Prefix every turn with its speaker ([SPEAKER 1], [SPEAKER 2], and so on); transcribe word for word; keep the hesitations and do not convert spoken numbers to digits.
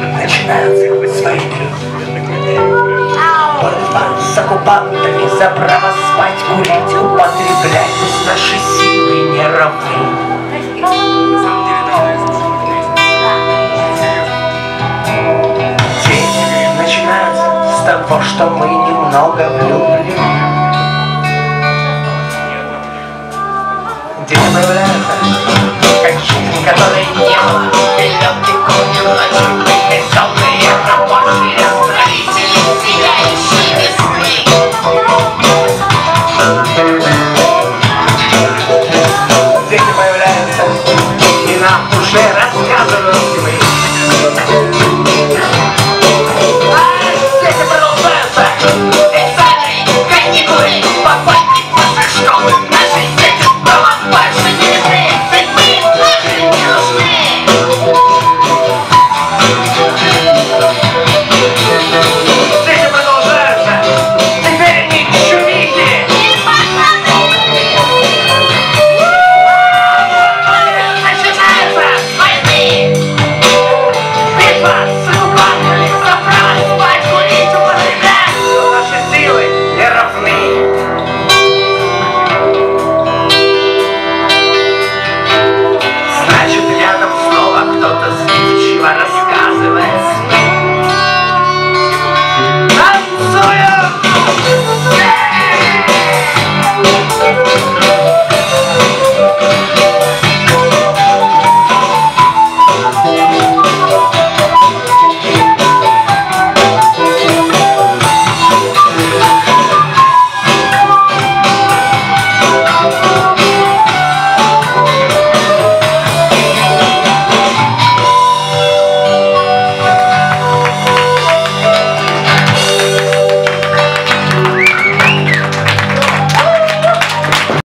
[SPEAKER 1] начинаются свои борьба с оккупантами за право спать, курить, употреблять. Пусть наши силы не равны. День начинается с того, что мы немного влюблены. День появляется, как жизнь, которой не было. Легкий конь ночью, веселые рабочие строители, сияющие весны. День появляется, и нам уже рассказывают мы. А дети продолжаются. Экзамены, каникулы, попасть после школы. Наши дети дома больше не нужны. Ведь мы им нахрен не нужны.